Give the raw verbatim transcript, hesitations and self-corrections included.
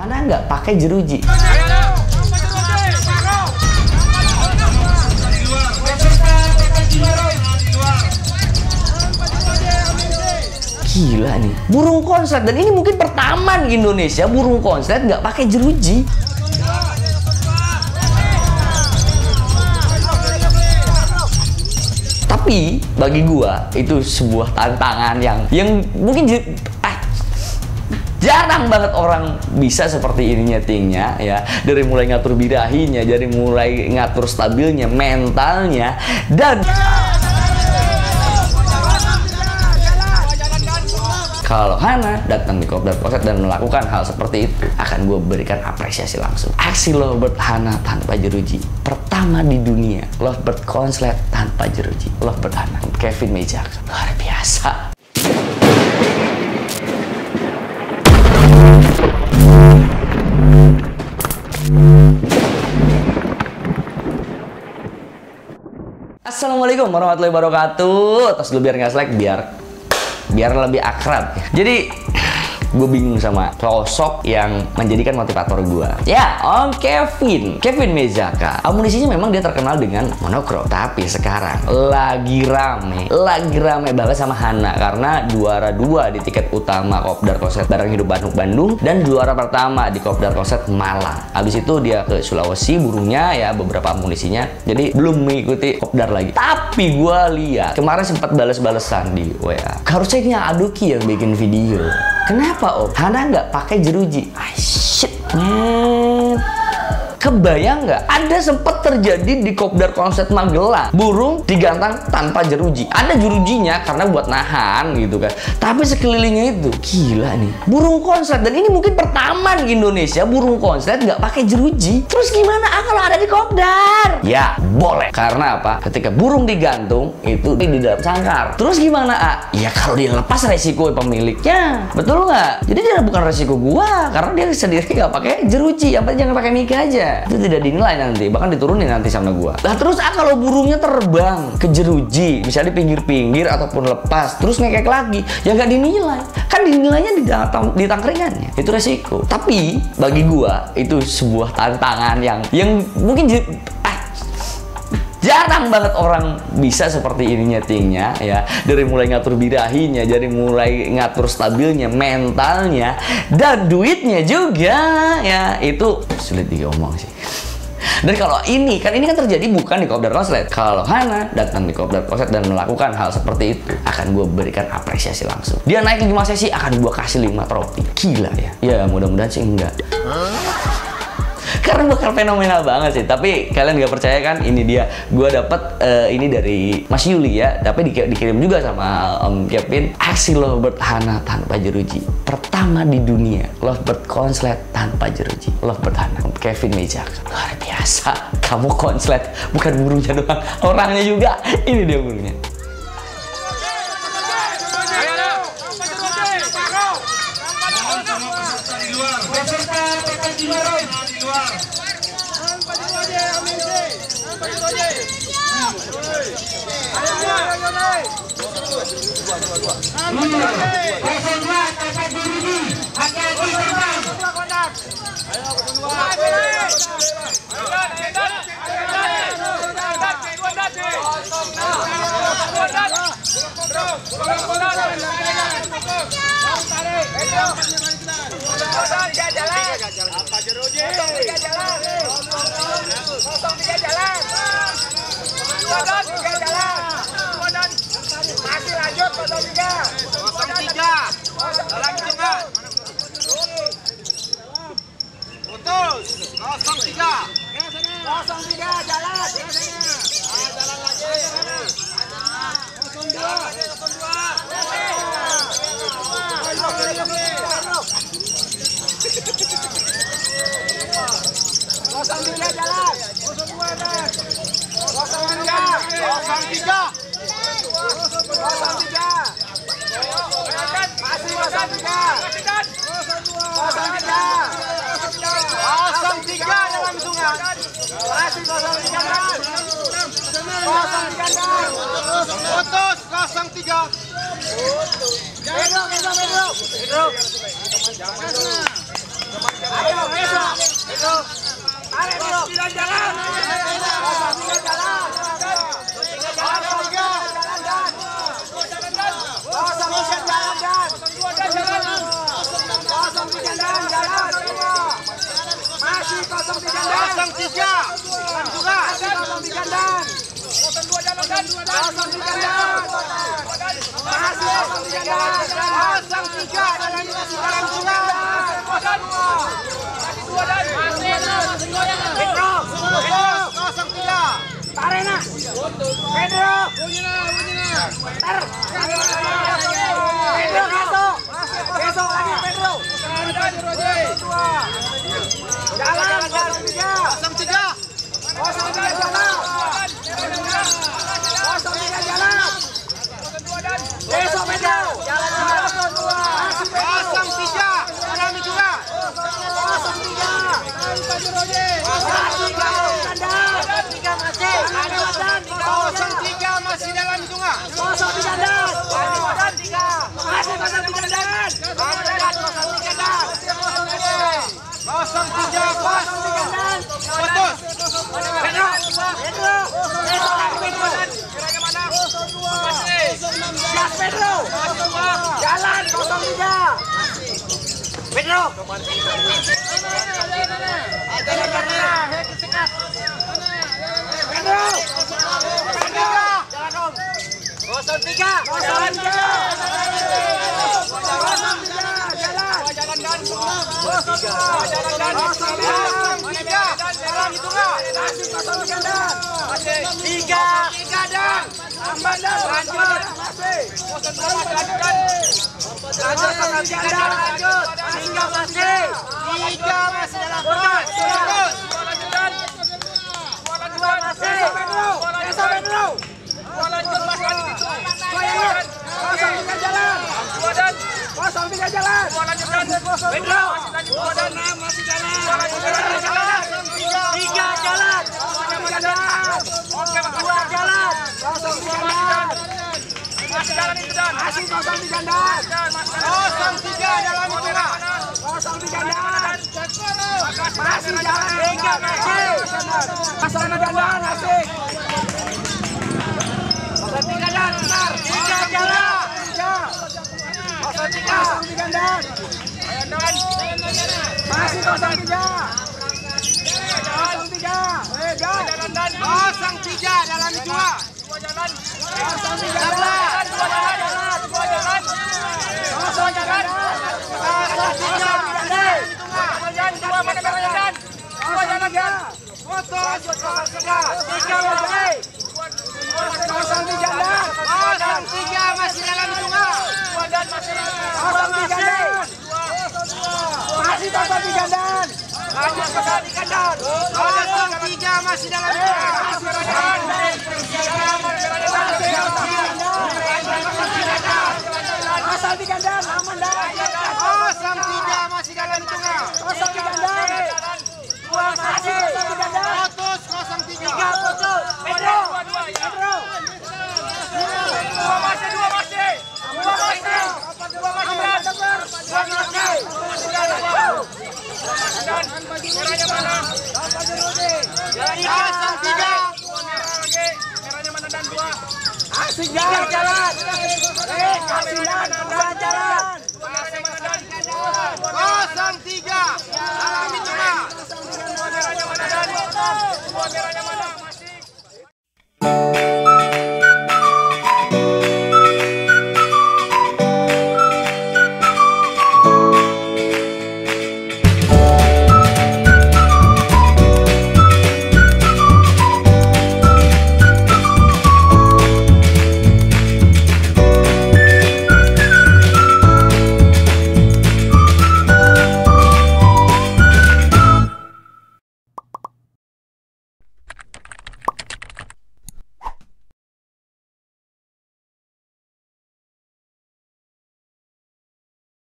Hana nggak pakai jeruji. Gila nih, burung konslet, dan ini mungkin pertama di Indonesia burung konslet nggak pakai jeruji. Tapi bagi gua itu sebuah tantangan yang yang mungkin ah, jarang banget orang bisa seperti ini nyetingnya ya. Dari mulai ngatur birahinya, dari mulai ngatur stabilnya, mentalnya, dan kalau Hana datang di Kopdar Konslet dan melakukan hal seperti itu, akan gue berikan apresiasi langsung. Aksi Lovebird Hana tanpa jeruji pertama di dunia. Lovebird Konslet tanpa jeruji. Lovebird Hana, Kevin Mejaka, luar biasa. Assalamualaikum warahmatullahi wabarakatuh. Terus dulu biar nggak selek, biar biar lebih akrab. Jadi gue bingung sama sosok yang menjadikan motivator gue. Ya, Om Kevin, Kevin Mejaka. Amunisinya memang dia terkenal dengan monokrom, tapi sekarang lagi rame, lagi rame banget sama Hana karena juara dua di tiket utama Kopdar Konslet Bareng Hidup Bandung Bandung dan juara pertama di Kopdar Konslet Malang. Habis itu dia ke Sulawesi burungnya ya, beberapa amunisinya. Jadi belum mengikuti Kopdar lagi. Tapi gue lihat kemarin sempat balas-balesan di W A. Harusnya Aduki yang bikin video. Kenapa Om? Hana nggak pakai jeruji. Ah, shit, man. Kebayang nggak? Ada sempat terjadi di Kopdar Konslet Magelang, burung digantang tanpa jeruji. Ada jerujinya karena buat nahan gitu kan. Tapi sekelilingnya itu gila nih, burung konslet, dan ini mungkin pertama di Indonesia burung konslet nggak pakai jeruji. Terus gimana ah kalau ada di Kopdar? Ya boleh, karena apa? Ketika burung digantung itu di dalam sangkar. Terus gimana ah? Ya kalau dia lepas resiko pemiliknya, betul nggak? Jadi dia bukan resiko gua karena dia sendiri nggak pakai jeruji. Yang penting jangan pakai mic aja. Itu tidak dinilai nanti, bahkan diturunin nanti sama gua. Nah terus ah kalau burungnya terbang ke jeruji, misalnya di pinggir-pinggir ataupun lepas, terus ngekek lagi, ya nggak dinilai. Kan dinilainya di, di tangkringannya, itu resiko. Tapi bagi gua itu sebuah tantangan yang yang mungkin ah, jarang banget orang bisa seperti ini nyetingnya ya. Dari mulai ngatur birahinya, dari mulai ngatur stabilnya, mentalnya, dan duitnya juga ya, itu sulit diomong sih. Dan kalau ini kan ini kan terjadi bukan di Kopdar Konslet. Kalau Hana datang di Kopdar Konslet dan melakukan hal seperti itu, akan gue berikan apresiasi langsung. Dia naik lima sesi, akan gue kasih lima trofi. Gila ya. Ya mudah-mudahan sih enggak. Karena bakal fenomenal banget sih. Tapi kalian nggak percaya kan? Ini dia. Gue dapet uh, ini dari Mas Yuli ya. Tapi di dikirim juga sama Om Kevin. Aksi Lovebird Hana tanpa jeruji pertama di dunia. Lovebird Konslet tanpa jeruji. Lovebird Hana, Om Kevin Mejaka, luar biasa. Kamu konslet, bukan burungnya doang, orangnya juga. Ini dia burungnya. Masih lanjut kosong tiga. Kosong tiga. Dalam hitungan. Putus. Kosong tiga. Kosong tiga jalan. Ah, jalan lagi. Kosong dua. Kosong dua. Kosong tiga jalan. Kosong dua dan. Kosong tiga. Kosong tiga. Kosong tiga. Masih kosong tiga. Kosong tiga. Kosong tiga dalam hitungan. Masih kosong tiga dan. Kosong tiga dan. Putus kosong tiga. Pedro, Pedro, Pedro. Pedro. Ayo. jalan jalan. Kosong tiga jalan. Kosong tiga jalan dan. Kosong tiga jalan dan. Kosong tiga dan jalan semua. Masih kosong tiga dan. Kosong tiga. Juga. Masih kosong tiga dan. Kosong dua jalan dan. Kosong tiga dan. Masih kosong tiga dan. Kosong tiga jalan jalan juga. Kosong dua. Dua dan. Pedro. Pedro. Kosong tiga. Arena. Pedro. Tar. Pedro masuk. Besok lagi Pedro. Jalan kosong tiga. Kosong tiga. Kosong tiga jalan. Kosong tiga jalan. Besok Pedro. Jalan kosong dua. Kosong tiga. Jalan juga. Kosong tiga. Kosong tiga. Kosong tiga masih. Kosong tiga masih dalam juga. Kosong tiga dan. Kosong tiga. Masih kosong tiga dan. Kosong tiga dan. Kosong tiga pas. Putus. Pedro. Pedro. Besok lagi Pedro. Kiranya mana? Gas Pedro. Jalan kosong tiga. Pedro. Pedro. Pedro. Jalan om. Kosong tiga. Kosong tiga. Kosong tiga. Jalan. Jalan dan. Kosong tiga. Jalan dan. Kosong tiga. Jalan itu nggak? Masih kosong tiga dan. Tiga. Tiga dan. Tambah dan. Lanjut. Masih. Kosong tiga dan. Lanjut kosong tiga dan. Lanjut. Tiga masih. Tiga masih dalam terus. Terus. Lanjut dan. Dua masih. Pedro. Besok Pedro. Lanjut pas lagi gitu. Kosong tiga jalan. Dua dan. Kosong tiga jalan. Lanjut dan. Pedro. Dua dan enam masih jalan. Jalan. Tiga jalan. Tiga jalan. Dua jalan. Kosong tiga jalan. Masih jalan itu dan. Masih kosong tiga dan. Kosong tiga jalan itu dan. Kosong tiga dan. Masih jalan tiga masih. Kosong tiga dan masih. Kosong tiga dan. Tiga jalan. Tiga. Kosong tiga. Kosong tiga dan. Masih kosong tiga. Kosong tiga. Kosong tiga dalam dua. Dua jalan. Kosong tiga jalan. Dua jalan. Dua jalan. Kosong jalan. Kosong tiga. Jalan dua mana jalan? Dua jalan ya. Fotos. Kosong tiga. Tiga masih. Kosong tiga dan. Kosong tiga masih dalam dua. Dua dan masih. Kosong tiga dan. Masih kosong tiga dan. Lanjut kosong tiga dan. Kosong tiga masih dalam dua. Kosong tiga dan. Aman dan. Kosong tiga masih dalam tengah. Kosong tiga dan. Dua masih. Kosong tiga dan. Putus kosong tiga. Tiga putus. Pedro. Pedro. Dua masih. Dua masih. Dua masih. Dua masih dan. Dua masih. Dan merahnya mana? Kosong tiga. Merahnya mana dan dua. Asik jalan jalan. Eh, kasih dan dua jalan.